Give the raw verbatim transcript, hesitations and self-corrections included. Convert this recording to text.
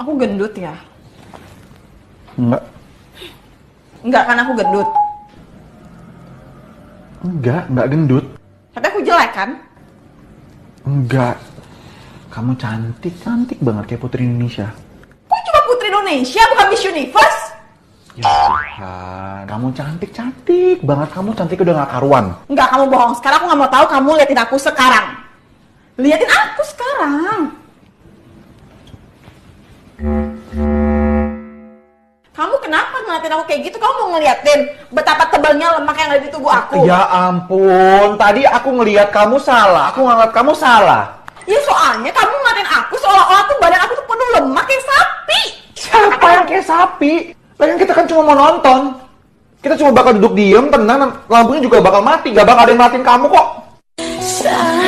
Aku gendut ya? Enggak. Enggak kan aku gendut? Enggak, enggak gendut. Tapi aku jelek kan? Enggak. Kamu cantik, cantik banget kayak Putri Indonesia. Kok cuma Putri Indonesia, bukan Miss Universe? Ya Tuhan, kamu cantik, cantik banget. Kamu cantik udah gak karuan. Enggak, kamu bohong. Sekarang aku nggak mau tahu kamu liatin aku sekarang. Liatin aku sekarang. Kamu kenapa ngeliatin aku kayak gitu? Kamu mau ngeliatin betapa tebalnya lemak yang ada di tubuh aku? Ya ampun, tadi aku ngelihat kamu salah. Aku ngeliat kamu salah. Ya soalnya kamu ngeliatin aku seolah-olah tuh badan aku tuh penuh lemak kayak sapi. Siapa yang kayak sapi? Lagian kita kan cuma mau nonton. Kita cuma bakal duduk diem, tenang, lampunya juga bakal mati. Gak bakal ada yang ngeliatin kamu kok.